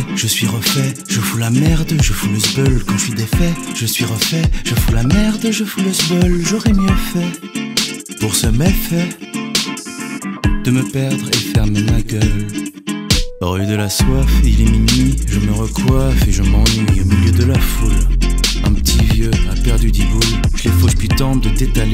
défait, je suis refait, je fous la merde, je fous le sbeul. Quand je suis défait, je suis refait, je fous la merde, je fous le sbeul. J'aurais mieux fait, pour ce méfait, de me perdre et fermer ma gueule. Rue de la soif, il est minuit, je me recoiffe et je m'ennuie au milieu de la foule. Un petit vieux a perdu 10 boules, je les fauche puis tente de t'étaler.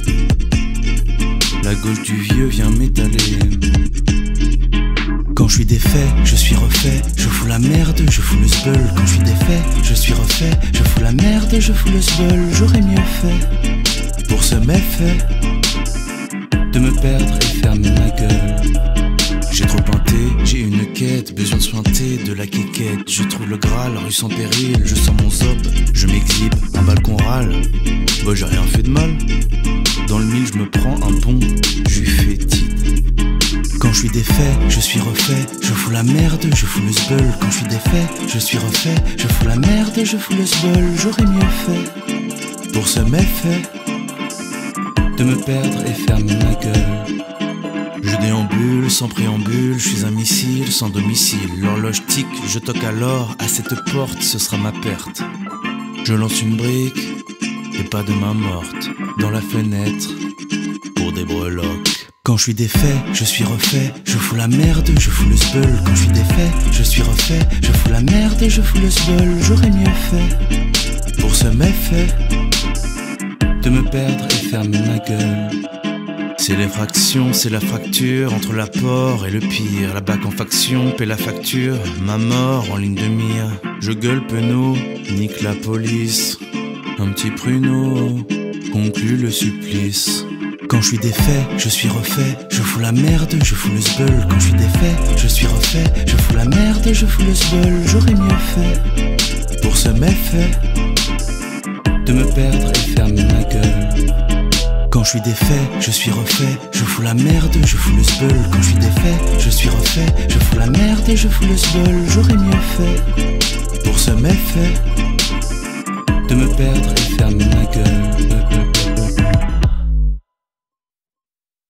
La gauche du vieux vient m'étaler. Quand je suis défait, je suis refait, je fous la merde, je fous le sbeul. Quand je suis défait, je suis refait, je fous la merde, je fous le sbeul. J'aurais mieux fait, pour ce méfait, de me perdre et fermer ma gueule. J'ai trop peinté, j'ai une quête, besoin de sointer, de la quéquette. Je trouve le Graal, rue sans péril, je sens mon zop, je m'exhibe, un balcon râle. Bah j'ai rien fait de mal, dans le mille je me prends un pont, je lui fais titre. Quand je suis défait, je suis refait, je fous la merde, je fous le sbeul. Quand je suis défait, je suis refait, je fous la merde, je fous le sbeul. J'aurais mieux fait, pour ce méfait, de me perdre et fermer ma gueule. Je déambule sans préambule, je suis un missile sans domicile. L'horloge tique, je toque alors, à cette porte ce sera ma perte. Je lance une brique, et pas de main morte, dans la fenêtre, pour des breloques. Quand je suis défait, je suis refait, je fous la merde, je fous le sbeul. Quand je suis défait, je suis refait, je fous la merde, je fous le sbeul. J'aurais mieux fait, pour ce méfait, de me perdre et fermer ma gueule. C'est l'effraction, c'est la fracture entre l'apport et le pire. La bac en faction paie la facture, ma mort en ligne de mire. Je gueule penaud, nique la police. Un petit pruneau conclut le supplice. Quand je suis défait, je suis refait, je fous la merde, je fous le sbeul. Quand je suis défait, je suis refait, je fous la merde, je fous le sbeul. J'aurais mieux fait, pour ce méfait, de me perdre et fermer ma gueule. Quand je suis défait, je suis refait, je fous la merde, je fous le sbeul. Quand je suis défait, je suis refait, je fous la merde, je fous le sbeul. J'aurais mieux fait, pour ce méfait, de me perdre et fermer ma gueule.